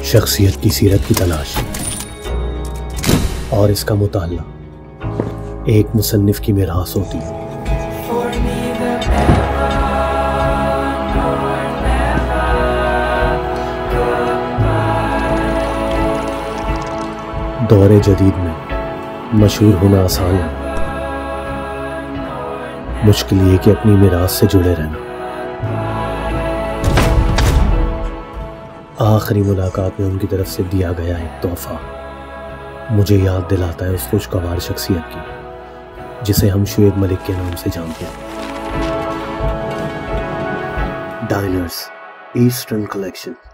शख्सियत की सीरत की तलाश और इसका मुताला एक मुसन्निफ की मिरास होती है। दौरे जदीद में मशहूर होना आसान है, मुश्किल ये कि अपनी मिरास से जुड़े रहना। आखिरी मुलाकात में उनकी तरफ से दिया गया एक तोहफा मुझे याद दिलाता है उस खुशगवार शख्सियत की जिसे हम शुएब मलिक के नाम से जानते हैं। Diners Eastern collection.